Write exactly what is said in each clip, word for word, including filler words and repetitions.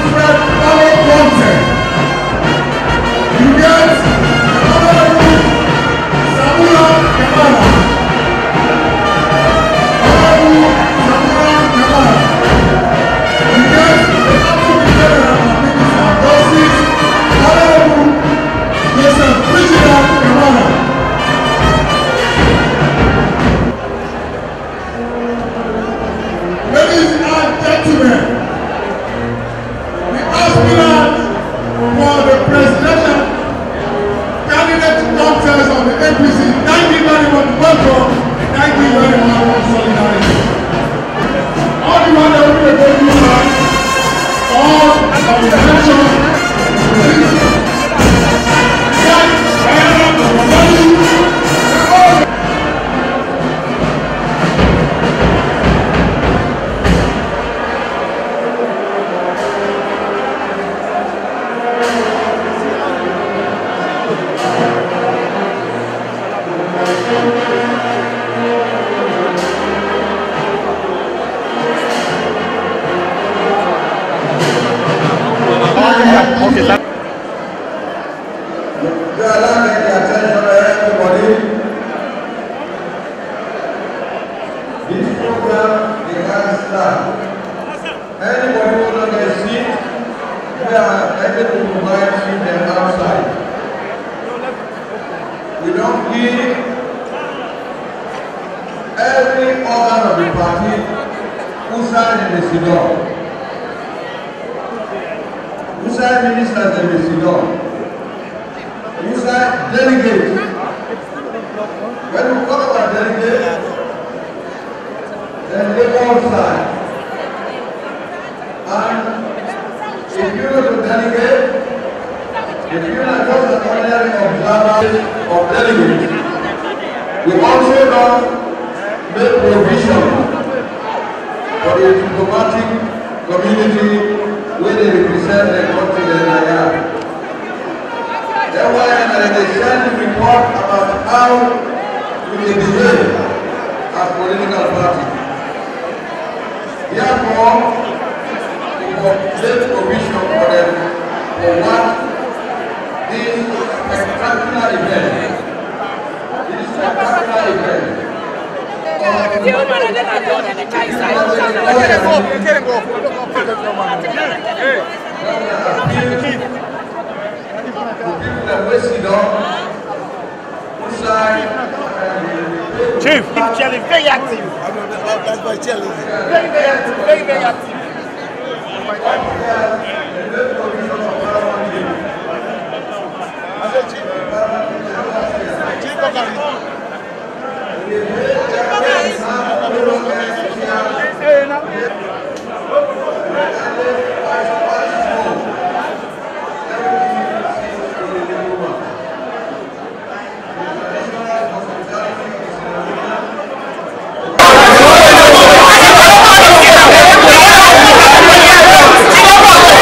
Alfred Paulo Conte. You get the Honorable Samura Kamara. Honorable Samura Kamara. You get the Acting General of Minister of Justice, Honorable Joseph Richard Kamara. Ladies and gentlemen, the aspirant for the presidential candidate contest of the A P C, thank you very much, welcome, thank you very much for solidarity. All the one that will be able to do all of the election, please. Okay, that this program is start. Anybody who don't get a seat, we are able to provide seat them outside. We don't give every organ of the party who sign in the Sidon. Who sign ministers in the Sidon. Who sign delegates. When we talk about delegates, then they all sign. And if you are to delegate, if you are just an ordinary observer of delegates, we also don't make provision for the diplomatic community where they represent the country that they are. Therefore, they send a report about how we behave as political party. Therefore, we complete provision for them for what this spectacular event, this spectacular event. The Chief, Kelly, very active. That's my challenge. Very, very active. Very, very active. Chief,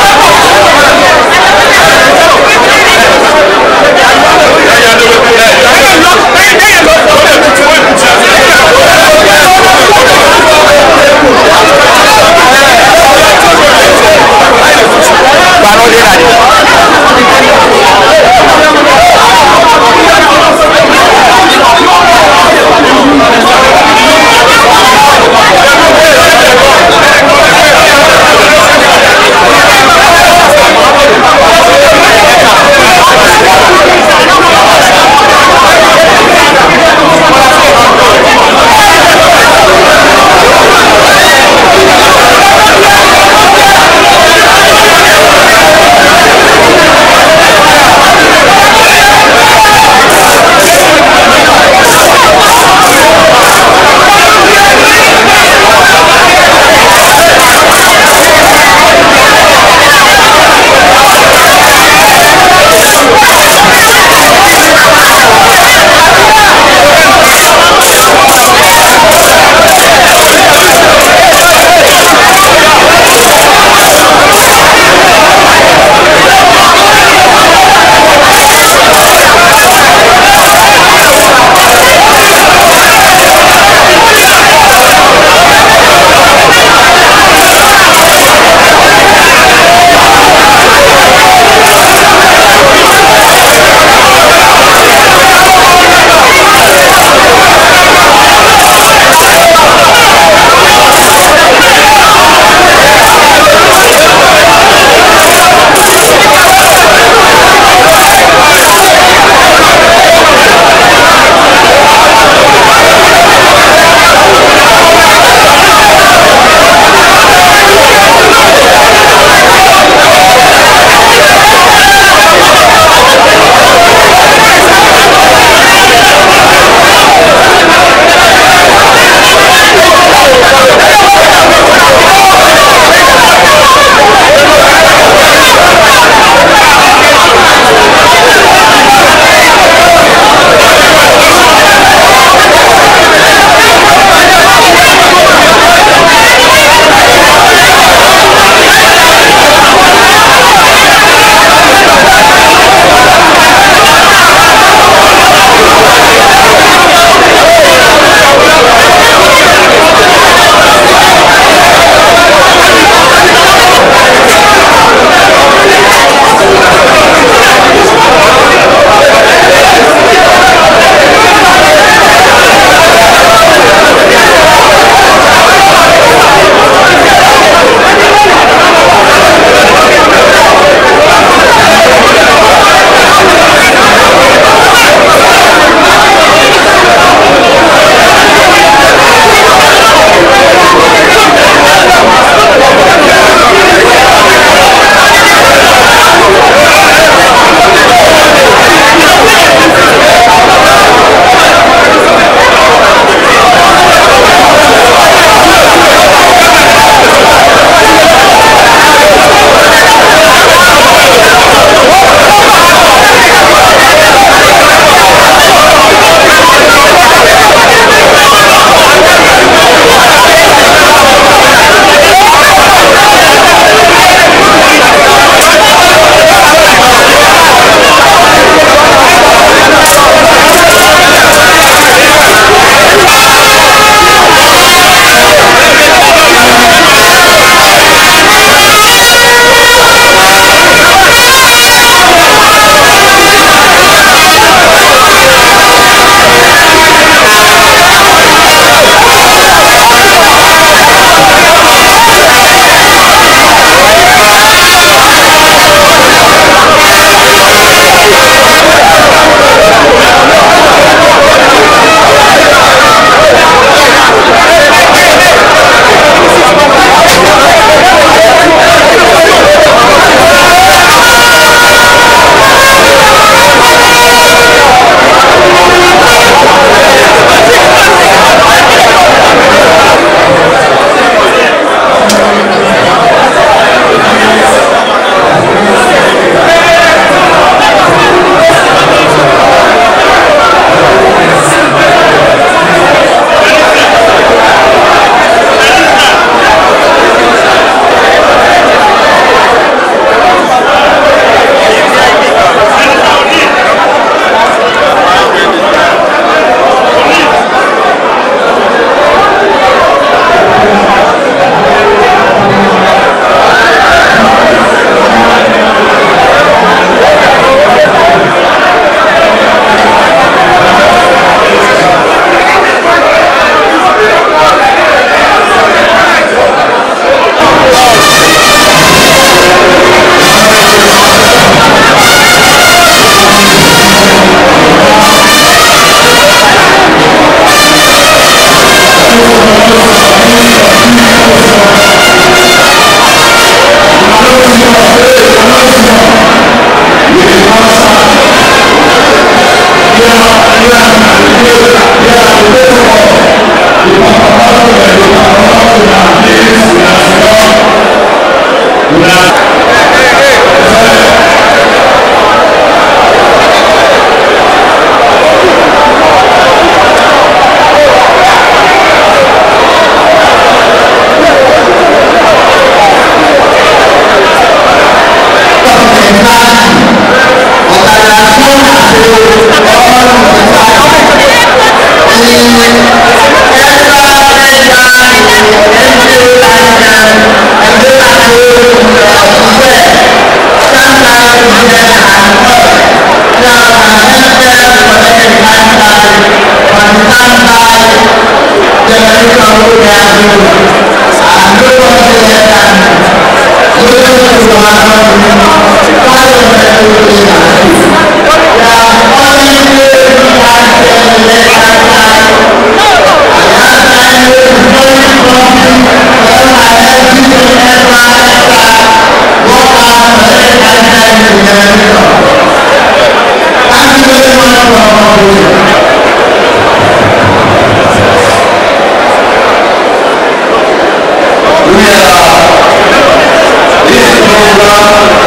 We are this program